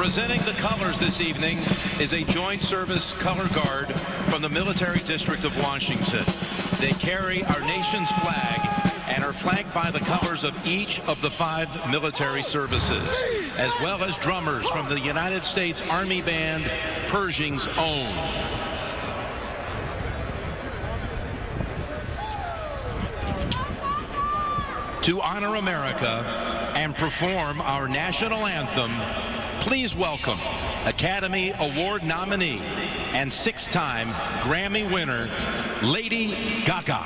Presenting the colors this evening is a joint service color guard from the Military District of Washington. They carry our nation's flag and are flanked by the colors of each of the 5 military services, as well as drummers from the United States Army Band, Pershing's own. To honor America and perform our national anthem, please welcome Academy Award nominee and 6-time Grammy winner, Lady Gaga.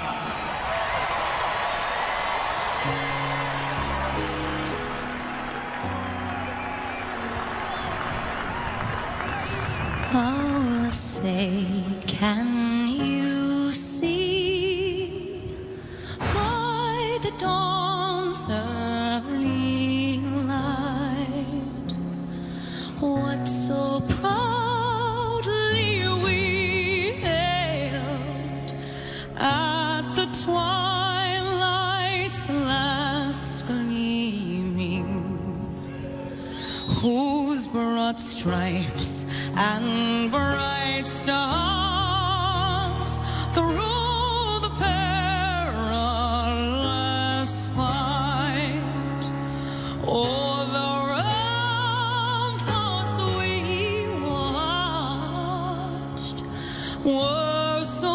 Oh, say, can you see by the dawn's early light what so proudly we hailed at the twilight's last gleaming, whose broad stripes and bright stars through the perilous fight o'er the ramparts we watched were so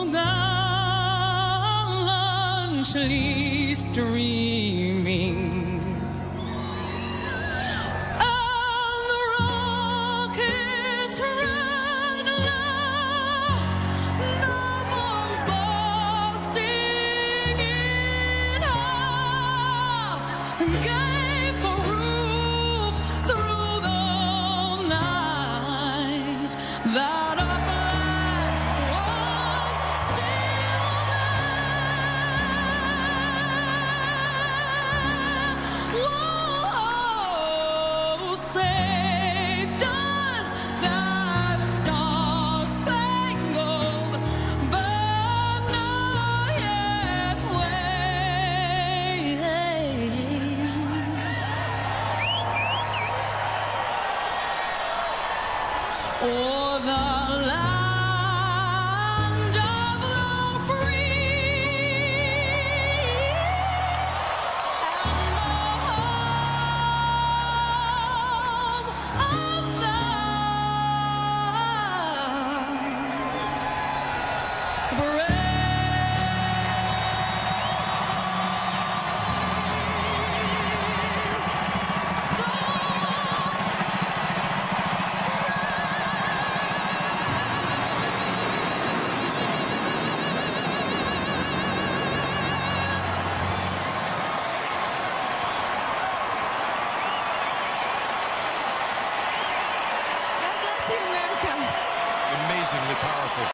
gallantly streaming. Gave the roof through the night that our flag was still there. Whoa, say, does that star-spangled banner yet wave? O'er the land of the free and the home of the brave. Amazingly powerful.